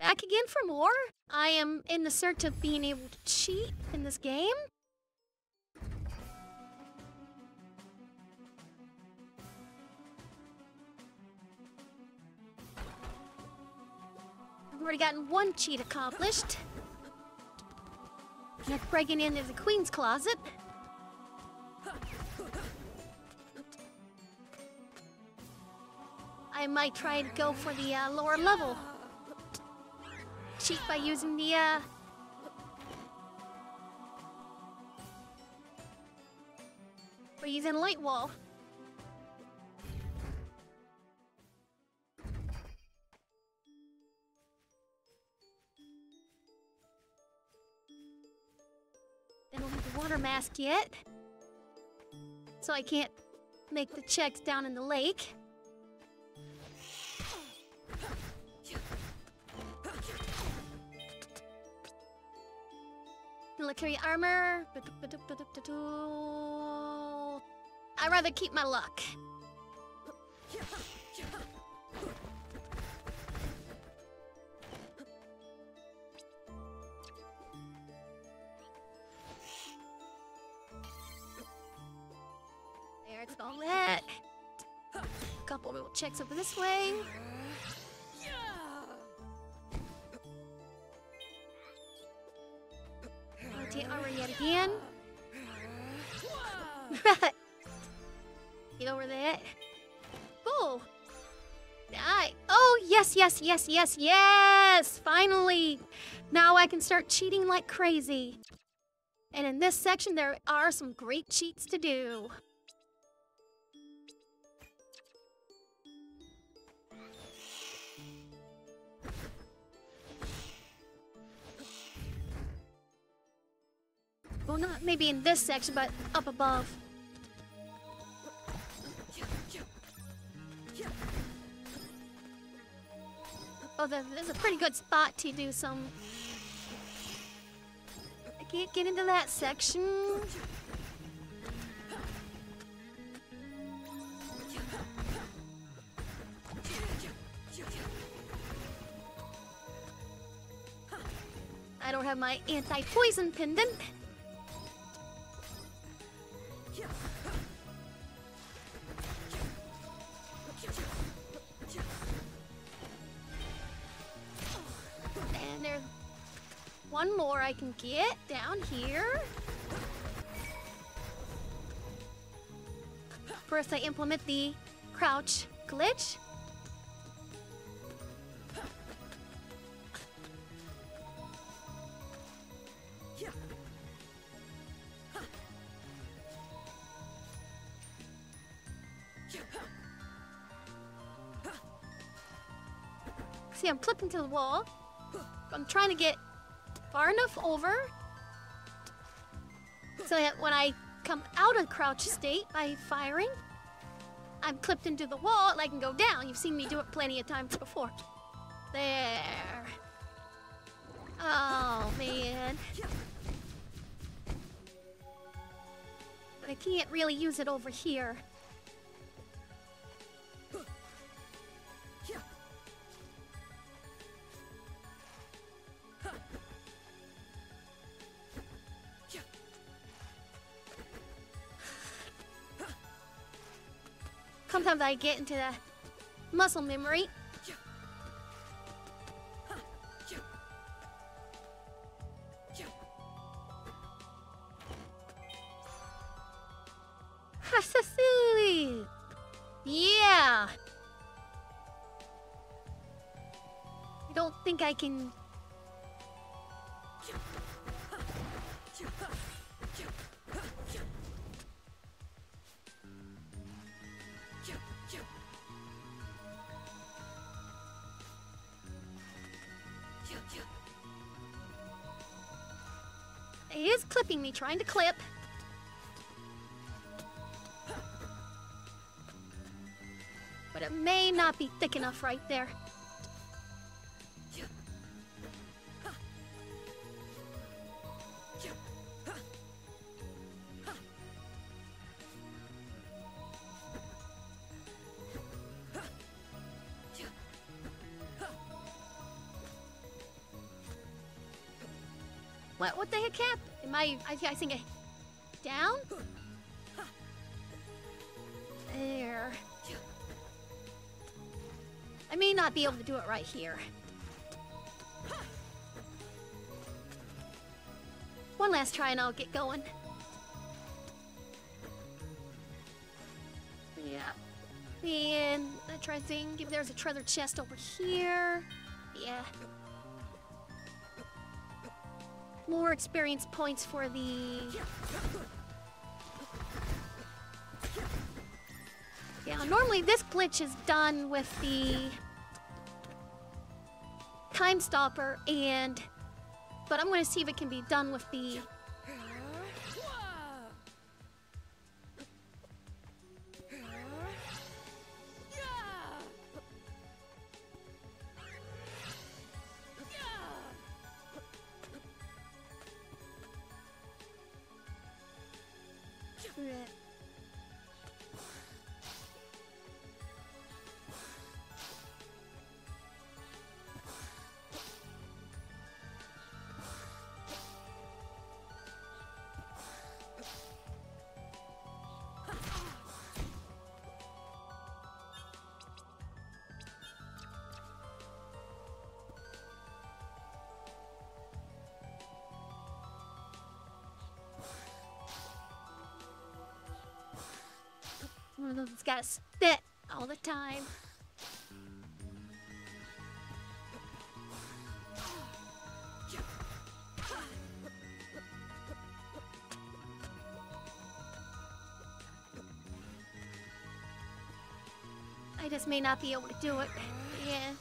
Back again for more. I am in the search of being able to cheat in this game. I've already gotten one cheat accomplished. That's breaking into the Queen's closet. I might try to go for the lower level. Cheat by using the by using light wall. They don't have the water mask yet, so I can't make the checks down in the lake. Military armor. I'd rather keep my luck. There's all that. Couple little checks over this way. Armor yet again. Get over that. Oh. Oh, yes, yes, yes, yes, yes! Finally! Now I can start cheating like crazy. And in this section, there are some great cheats to do. Well, not maybe in this section, but up above. Oh, there's a pretty good spot to do some... I can't get into that section. I don't have my anti-poison pendant. And there's one more I can get down here. First I implement the crouch glitch. See, I'm clipping to the wall. I'm trying to get far enough over so that when I come out of crouch state by firing, I'm clipped into the wall and I can go down. You've seen me do it plenty of times before. There. Oh, man. But I can't really use it over here. Sometimes I get into the muscle memory. Yeah. I don't think I can. It is clipping me, trying to clip. But it may not be thick enough right there. What the heck happened? Am I think down? There. I may not be able to do it right here. One last try and I'll get going. Yeah. And I try thing. There's a treasure chest over here. Yeah. More experience points for the... Yeah, normally this glitch is done with the Time Stopper and... But I'm going to see if it can be done with the... One of those that's gotta spit all the time. I just may not be able to do it. Yeah.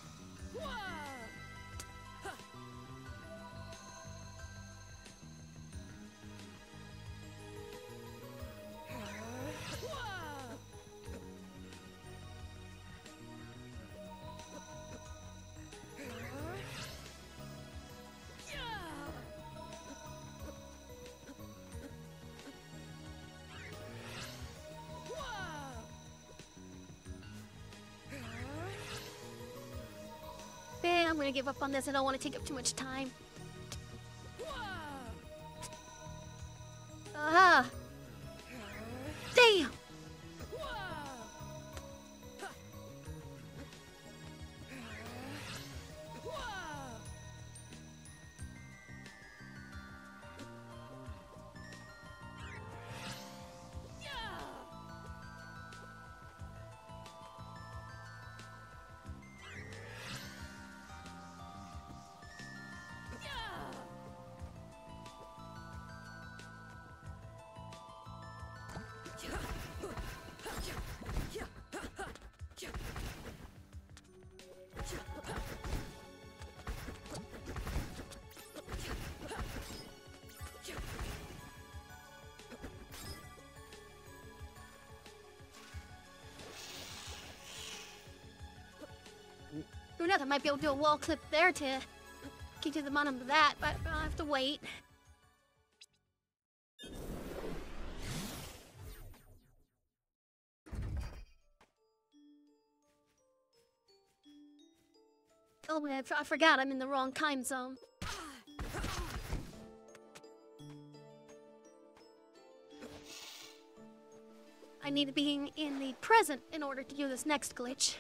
I'm gonna give up on this. I don't want to take up too much time. Aha! Damn! Who knows, I might be able to do a wall clip there to get to the bottom of that, but I'll have to wait. Oh, man, I forgot I'm in the wrong time zone. I need to be in the present in order to do this next glitch.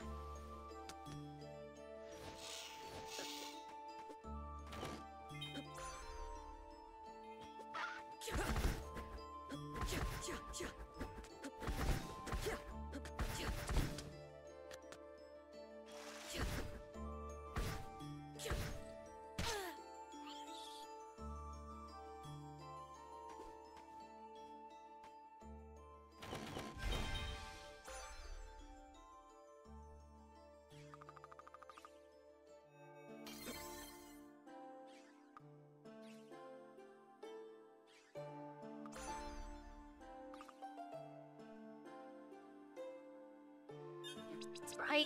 That's right.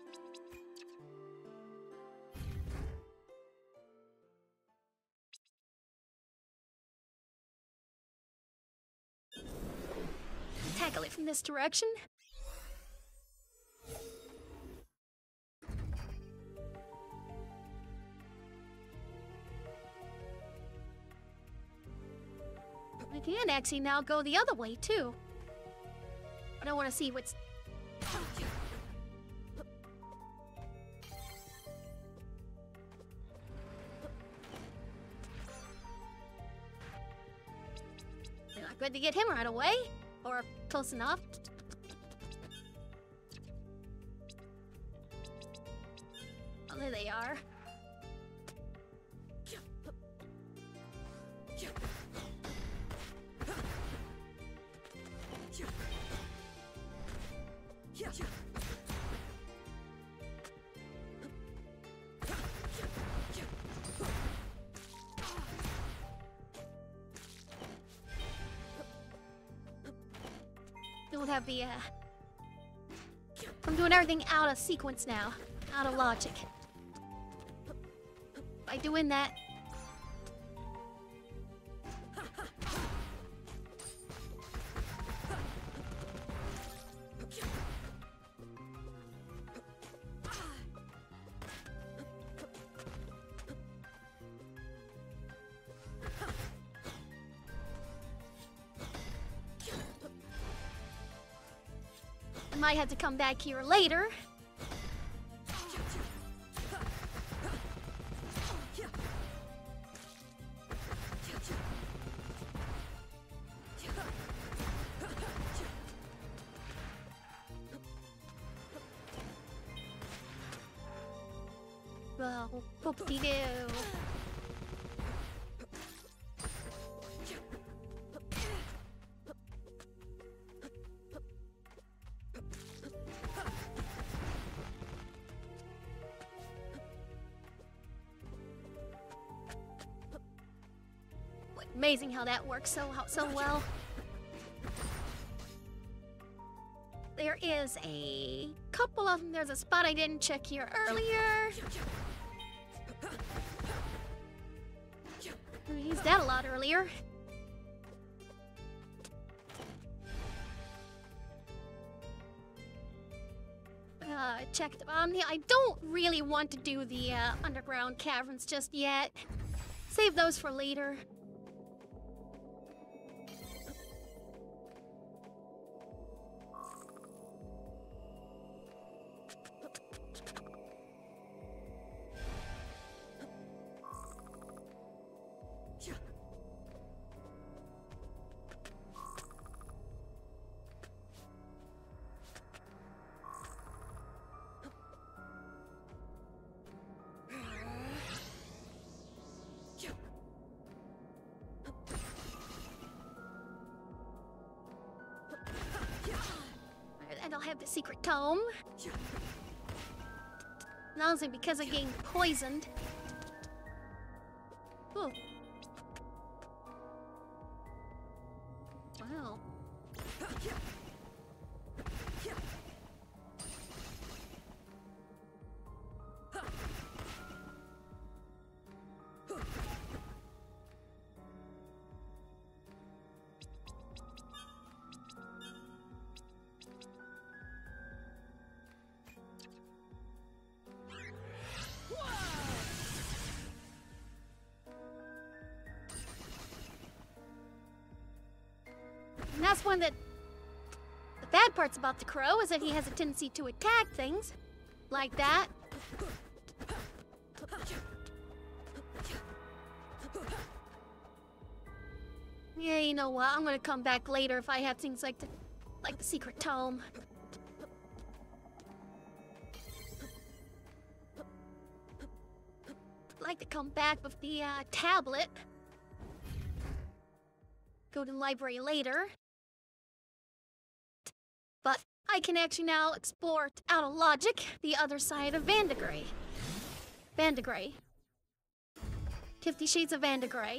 Tackle it from this direction. can actually now go the other way, too. But I want to see what's... Not good to get him right away. Or close enough. Oh, there they are. Don't have the, I'm doing everything out of sequence now. Out of logic. By doing that... I might have to come back here later. Well, whoop-de-doo. Amazing how that works so well. There is a couple of them. There's a spot I didn't check here earlier. I used that a lot earlier. Check the bottom. I don't really want to do the underground caverns just yet. Save those for later. And I'll have the secret tome. Not only because I'm getting poisoned. Ooh. Wow. And that's one that... The bad parts about the crow is that he has a tendency to attack things. Like that. Yeah, you know what? I'm gonna come back later if I have things like the secret tome. I'd like to come back with the tablet. Go to the library later. But I can actually now explore out of logic the other side of Vandergrey. 50 Shades of Vandergrey.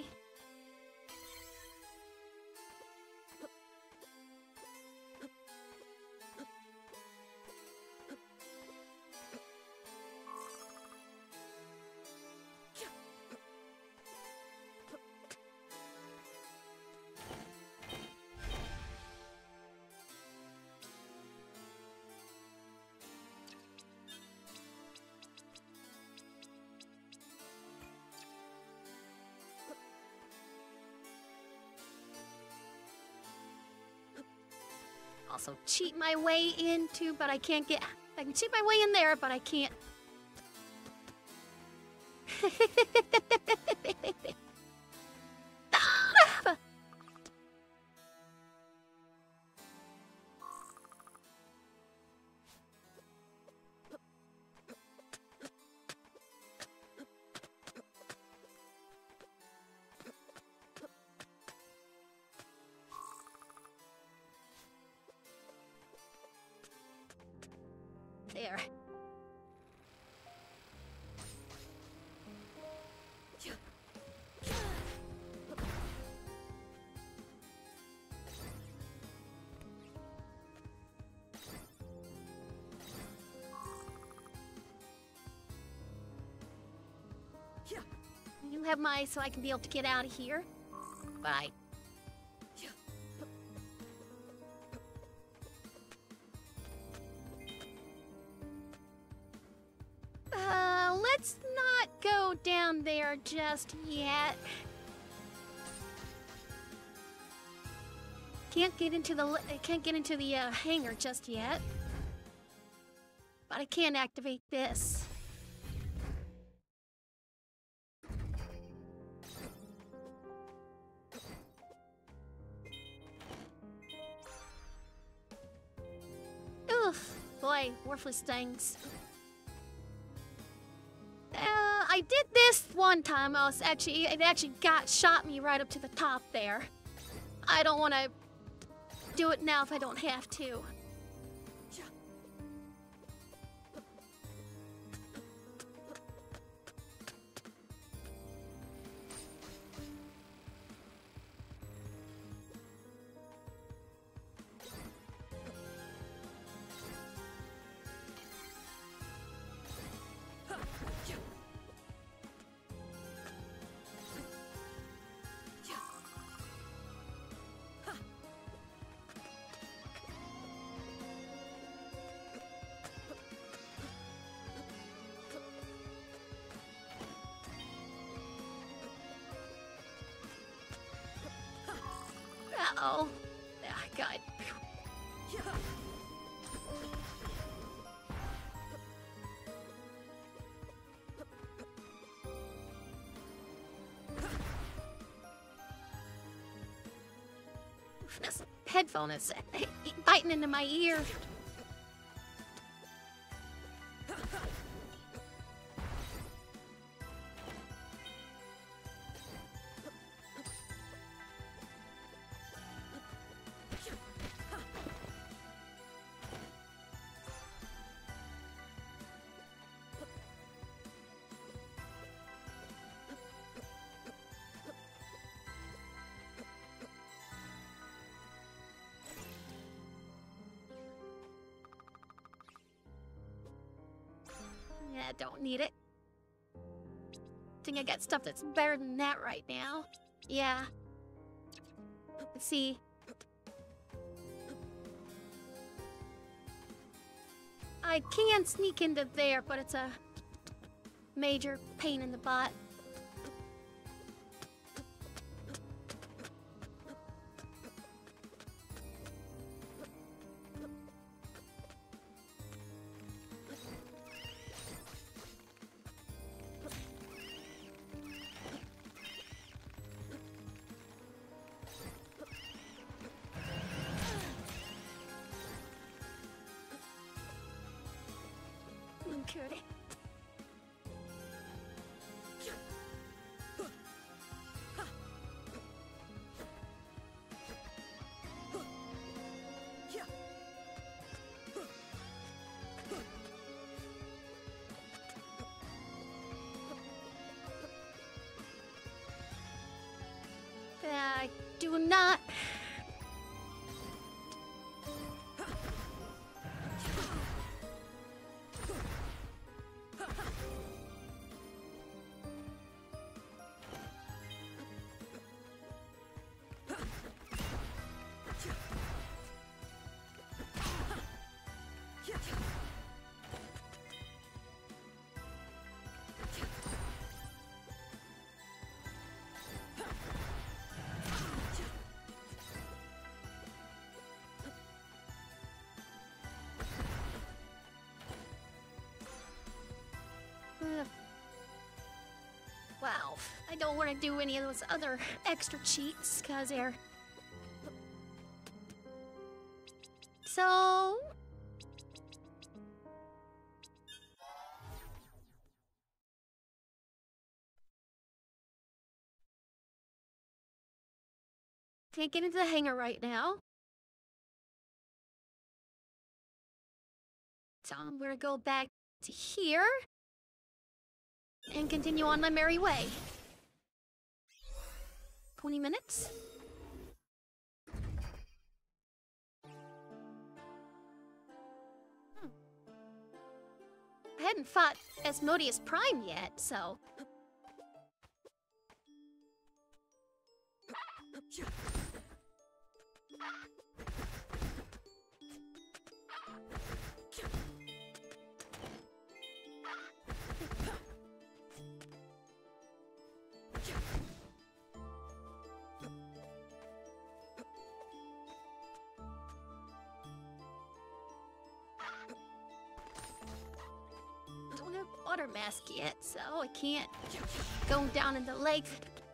also cheat my way into, but I can't get... I can cheat my way in there, but I can't... There. You have my, so I can be able to get out of here. Bye. Let's not go down there just yet. Can't get into the hangar just yet. But I can activate this. Oof, boy, worthless things. I did this one time. It actually shot me right up to the top there. I don't want to do it now if I don't have to. Uh-oh. Ah, God. This headphone is biting into my ear. Yeah, don't need it. Think I got stuff that's better than that right now. Yeah. Let's see. I can sneak into there, but it's a major pain in the butt. Okay. I do not. I don't want to do any of those other extra cheats, because they're... So... Can't get into the hangar right now. So I'm gonna go back to here and continue on my merry way. 20 minutes? I hadn't fought Asmodeus Prime yet, so... Water mask yet, so I can't go down in the lake.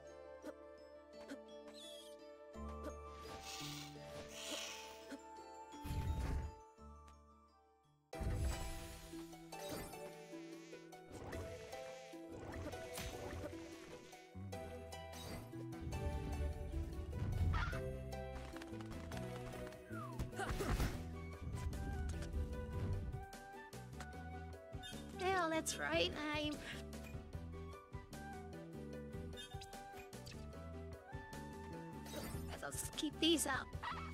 Well, that's right. Let's keep these up.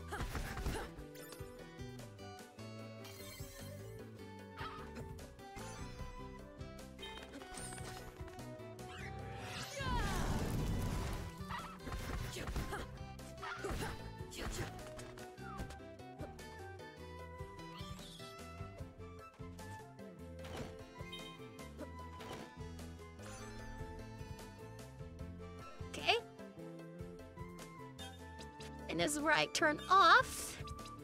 Okay. And this is where I turn off.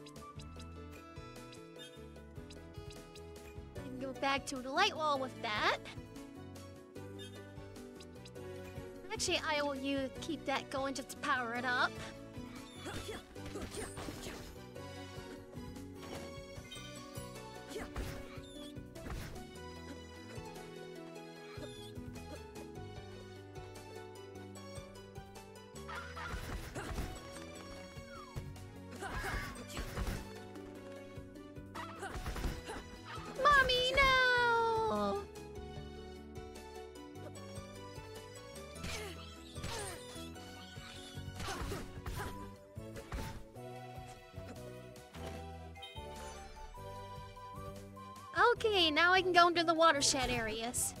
And go back to the light wall with that. Actually, I will keep that going just to power it up. Mommy, no! Okay, now I can go into the watershed areas.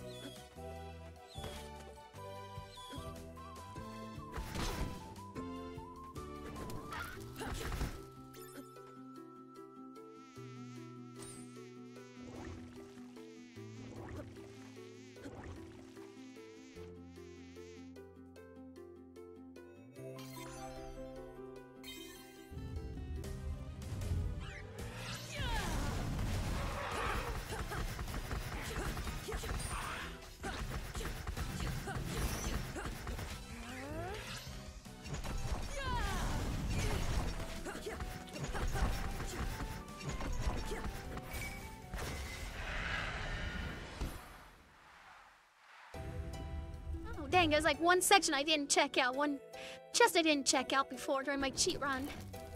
Dang, there's like one section I didn't check out, one chest I didn't check out before during my cheat run.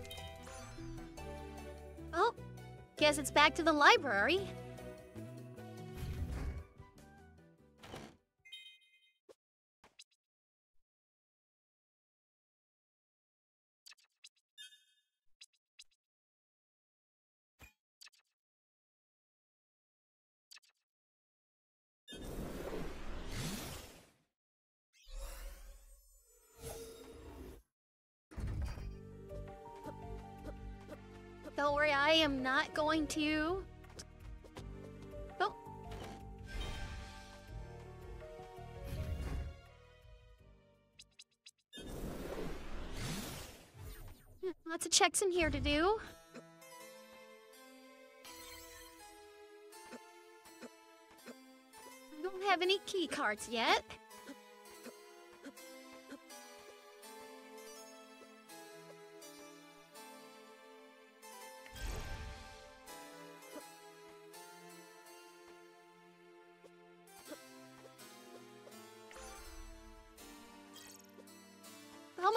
Oh, guess it's back to the library. Don't worry, I am not going to... Oh. Lots of checks in here to do. I don't have any key cards yet.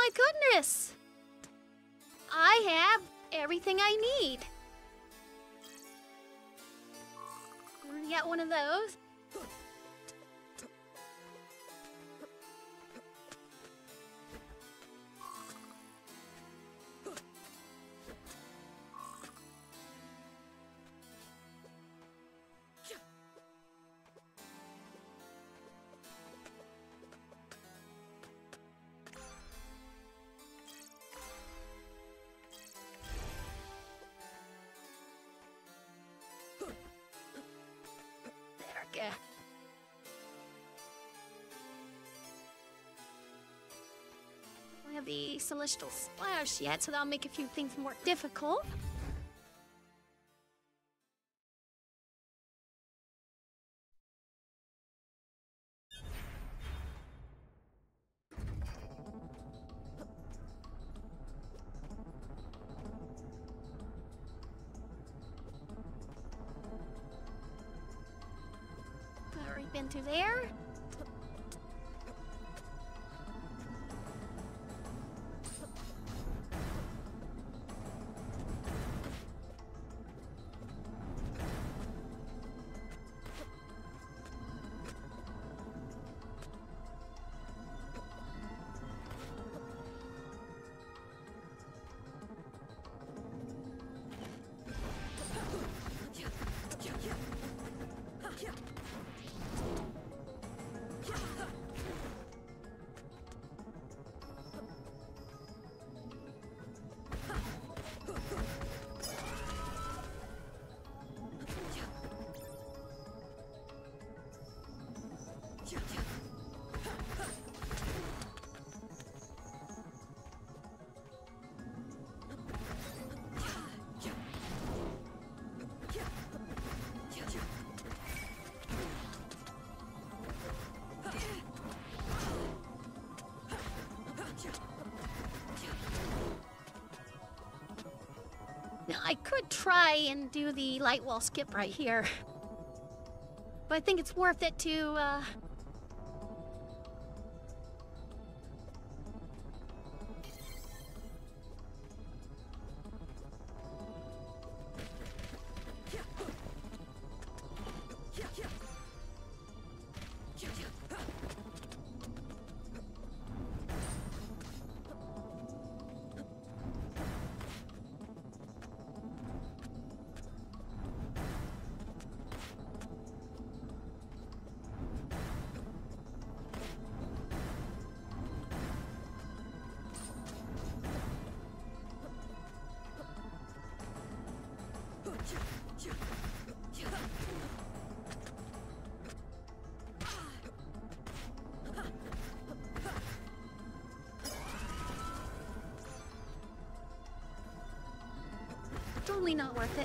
my goodness! I have everything I need. Get one of those. There. I don't have the celestial splash yet, so that'll make a few things more difficult. Already been through there. Now, I could try and do the light wall skip right here. But I think it's worth it to, totally not worth it.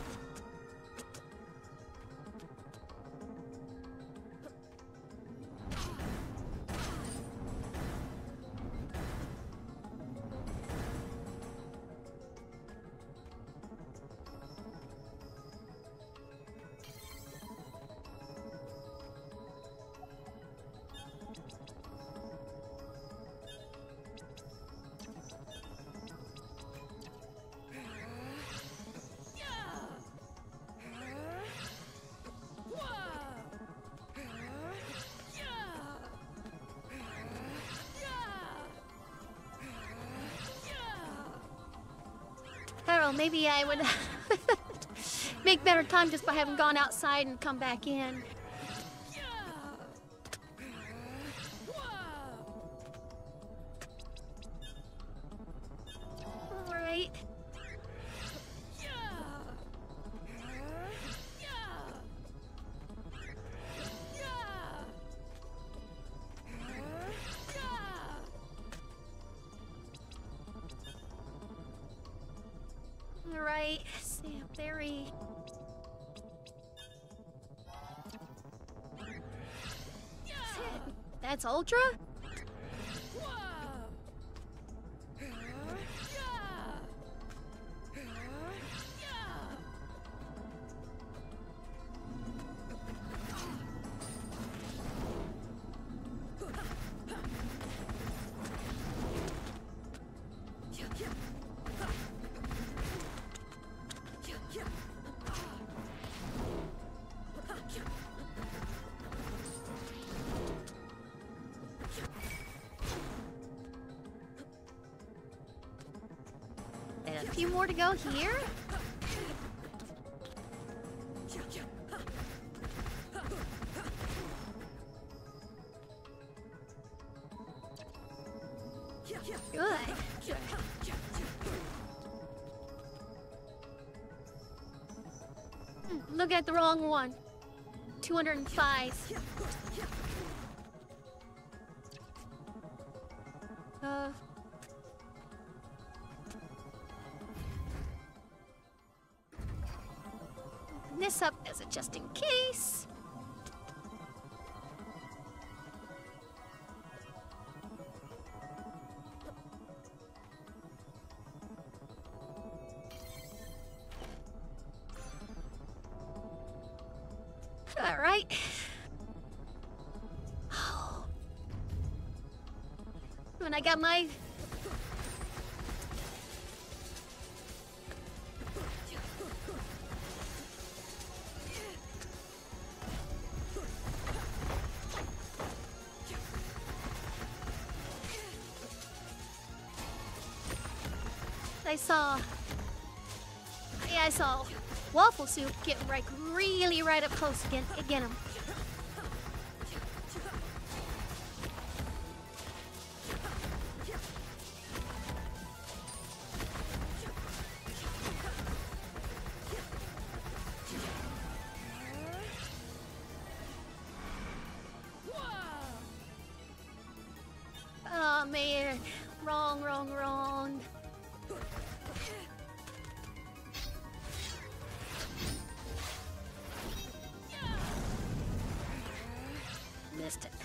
I don't know, maybe I would make better time just by having gone outside and come back in. All right. Alright, Sam Berry. That's Ultra? few more to go here. Good. Look at the wrong one. 205. Open this up as a just in case. All right. When I got my... I saw Waffle Soup get like really right up close again him. Oh man, wrong. Missed it.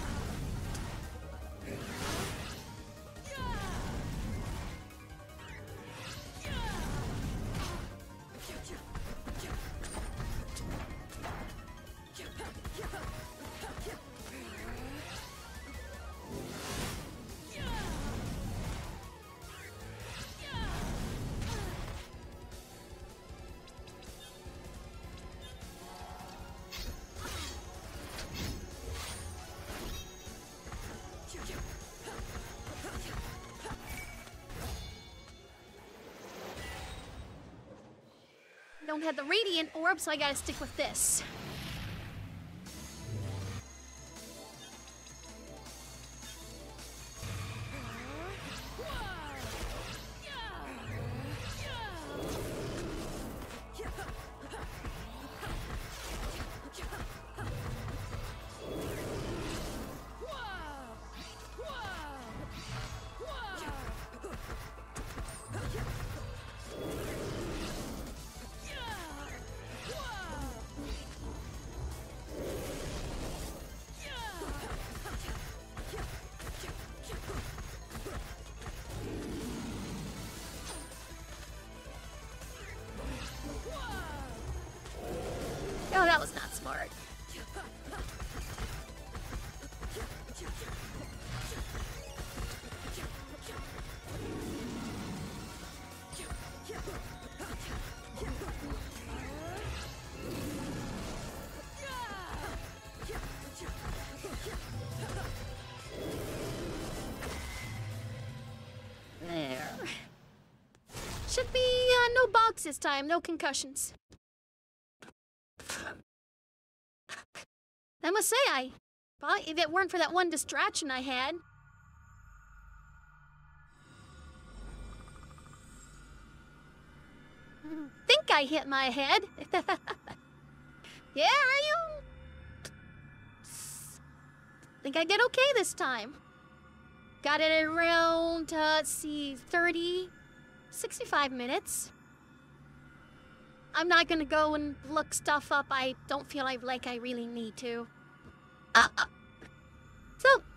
Don't have the radiant orb, so I gotta stick with this. Oh, that was not smart. There. Should be no bogs this time, no concussions. I must say, if it weren't for that one distraction I had. Think I hit my head. Yeah, think I did okay this time. Got it at around, let's see, 65 minutes. I'm not gonna go and look stuff up. I don't feel like I really need to. So,